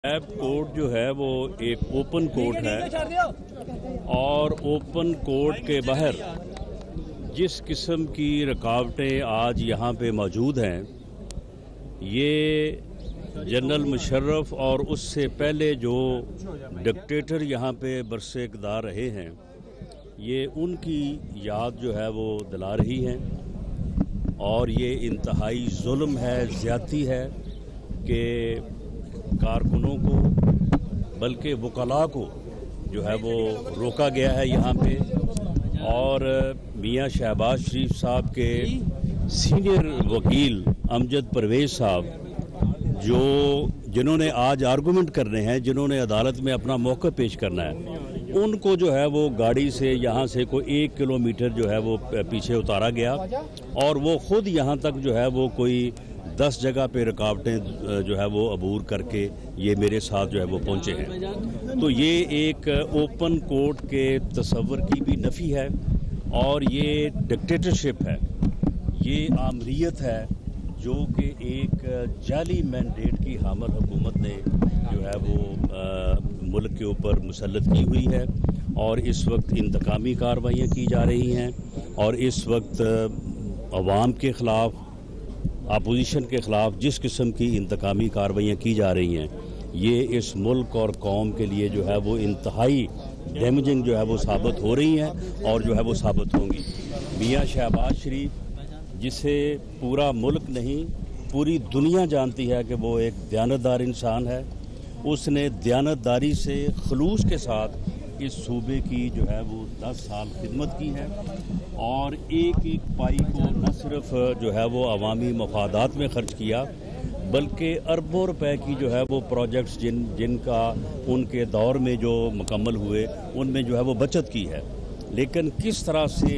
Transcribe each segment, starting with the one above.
App court जो है वो एक ओपन कोर्ट है और ओपन कोर्ट के बाहर जिस किस्म की रुकावटें आज यहाँ पे मौजूद हैं, ये जनरल मुशर्रफ और उससे पहले जो डिक्टेटर यहाँ पे बरसे इक़्तिदार रहे हैं, ये उनकी याद जो है वो दिला रही हैं। और ये इंतहाई जुल्म है, ज़्यादती है कि कारकुनों को बल्कि वकला को जो है वो रोका गया है यहाँ पे। और मियाँ शहबाज शरीफ साहब के सीनियर वकील अमजद परवेज़ साहब जिन्होंने आज आर्गूमेंट करने हैं, जिन्होंने अदालत में अपना मौक़िफ़ पेश करना है, उनको जो है वो गाड़ी से यहाँ से कोई 1 किलोमीटर जो है वो पीछे उतारा गया और वो ख़ुद यहाँ तक जो है वो कोई 10 जगह पे रुकावटें जो है वो अबूर करके ये मेरे साथ जो है वो पहुँचे हैं। तो ये एक ओपन कोर्ट के तसव्वुर की भी नफ़ी है और ये डिक्टेटरशिप है, ये आमरीत है जो कि एक जाली मैंडेट की हामिल हुकूमत ने जो है वो मुल्क के ऊपर मुसल्लत की हुई है। और इस वक्त इंतकामी कार्रवाइयाँ की जा रही हैं और इस वक्त अवाम के ख़िलाफ़, अपोजिशन के ख़िलाफ़ जिस किस्म की इंतकामी कार्रवाइयाँ की जा रही हैं, ये इस मुल्क और कौम के लिए जो है वो इंतहाई डैमेजिंग जो है वो साबित हो रही हैं और जो है वो साबित होंगी। मियाँ शहबाज शरीफ, जिसे पूरा मुल्क नहीं पूरी दुनिया जानती है कि वो एक दयानतदार इंसान है, उसने दयानतदारी से खलूस के साथ इस सूबे की जो है वो 10 साल खिदमत की है और एक एक पाई को न सिर्फ जो है वो अवामी मफादात में ख़र्च किया बल्कि अरबों रुपए की जो है वो प्रोजेक्ट्स जिनका उनके दौर में जो मुकम्मल हुए उनमें जो है वो बचत की है। लेकिन किस तरह से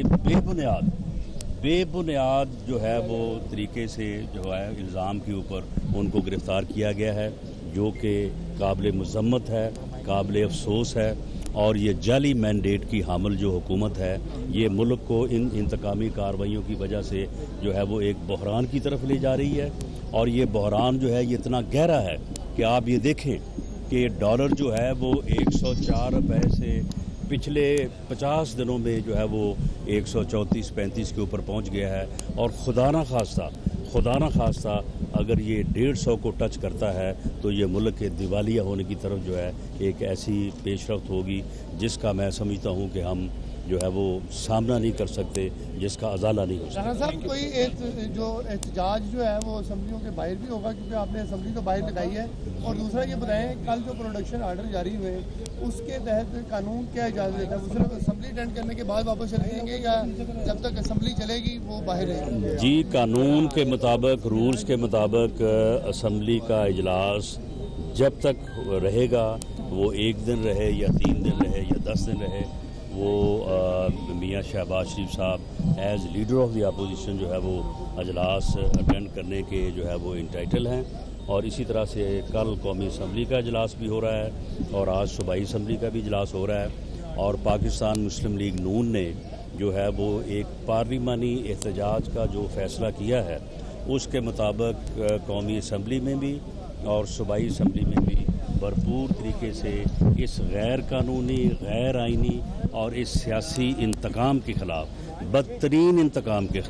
बेबुनियाद जो है वो तरीके से जो है इल्ज़ाम के ऊपर उनको गिरफ़्तार किया गया है, जो कि काबिल मज़म्मत है, काबिल अफसोस है। और ये जाली मैंडेट की हामिल जो हुकूमत है, ये मुल्क को इन इंतकामी कार्रवाइयों की वजह से जो है वो एक बहरान की तरफ ले जा रही है। और ये बहरान जो है ये इतना गहरा है कि आप ये देखें कि डॉलर जो है वो 104 रुपए से पिछले 50 दिनों में जो है वो 134-35 के ऊपर पहुंच गया है। और खुदा न खास्ता अगर ये 150 को टच करता है तो ये मुल्क के दिवालिया होने की तरफ जो है एक ऐसी पेशरफ्त होगी जिसका मैं समझता हूँ कि हम जो है वो सामना नहीं कर सकते, जिसका अजाला नहीं हो सकता। राना साहब, कोई जो एहतजाज जो है वो असम्बलियों के बाहर भी होगा, क्योंकि आपने असम्बली तो बाहर लगाई है। और दूसरा ये बताएं, कल जो प्रोडक्शन आर्डर जारी हुए उसके तहत कानून क्या इजाज़त देता है? वो सिर्फ असम्बली अटेंड करने के बाद वापस चले जाएंगे या जब तक असम्बली चलेगी वो बाहर रहेंगे? जी, कानून के मुताबिक, रूल्स के मुताबिक असम्बली का इजलास जब तक रहेगा, वो 1 दिन रहे या 3 दिन रहे या 10 दिन रहे, वो मियाँ शहबाज शरीफ साहब as leader of the opposition जो है वो अजलास अटेंड करने के जो है वो इंटाइटल हैं। और इसी तरह से कल कौमी असम्बली का इजलास भी हो रहा है और आज सूबाई असम्बली का भी इजलास हो रहा है। और पाकिस्तान मुस्लिम लीग नून ने जो है वो एक पार्लिमानी एहतजाज का जो फ़ैसला किया है, उसके मुताबिक कौमी असम्बली में भी और सूबाई असम्बली में भी भरपूर तरीके से इस गैर कानूनी, गैर आइनी और इस सियासी इंतकाम के ख़िलाफ़, बदतरीन इंतकाम के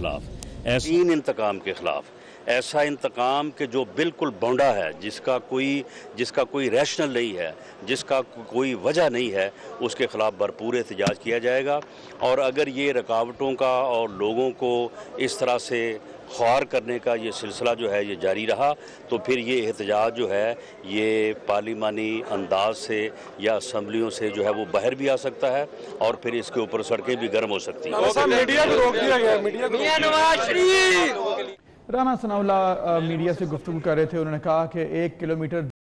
ख़िलाफ़, ऐसा इंतकाम कि जो बिल्कुल बौंडा है, जिसका कोई रैशनल नहीं है, जिसका कोई वजह नहीं है, उसके ख़िलाफ़ भरपूर एहतजाज किया जाएगा। और अगर ये रुकावटों का और लोगों को इस तरह से ख्वार करने का ये सिलसिला जो है ये जारी रहा तो फिर ये एहतजाज जो है ये पार्लिमानी अंदाज से या असम्बलियों से जो है वो बाहर भी आ सकता है और फिर इसके ऊपर सड़कें भी गर्म हो सकती हैं। राना सनाउल्लाह मीडिया से गुफ्तगू कर रहे थे, उन्होंने कहा कि 1 किलोमीटर